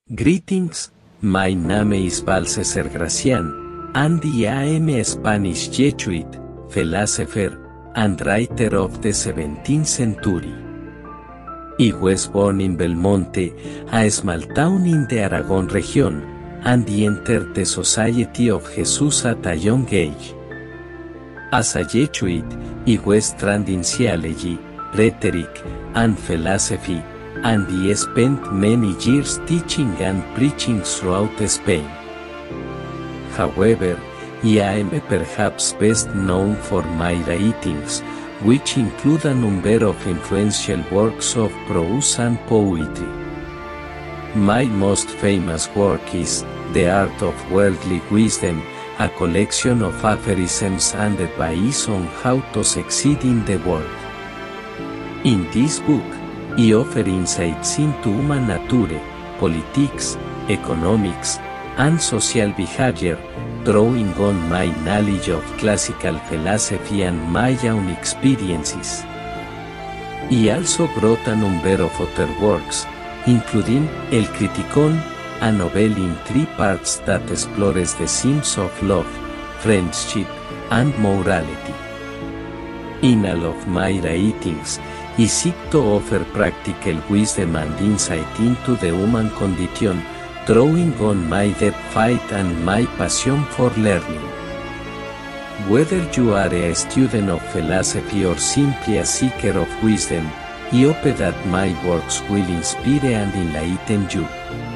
Greetings, my name is Balthasar Gracian, and I am a Spanish Jesuit, philosopher, and writer of the 17th century. I was born in Belmonte, a small town in the Aragon region, and entered the Society of Jesus at a young age. As a Jesuit, I was trained in theology, rhetoric, and philosophy, and I spent many years teaching and preaching throughout Spain. However, I am perhaps best known for my writings, which include a number of influential works of prose and poetry. My most famous work is The Art of Worldly Wisdom, a collection of aphorisms and advice on how to succeed in the world. In this book, I offer insights into human nature, politics, economics, and social behavior, drawing on my knowledge of classical philosophy and my own experiences. I also brought a number of other works, including El Criticón, a novel in 3 parts that explores the themes of love, friendship, and morality. In all of my writings, I seek to offer practical wisdom and insight into the human condition, drawing on my deep faith and my passion for learning. Whether you are a student of philosophy or simply a seeker of wisdom, I hope that my works will inspire and enlighten you.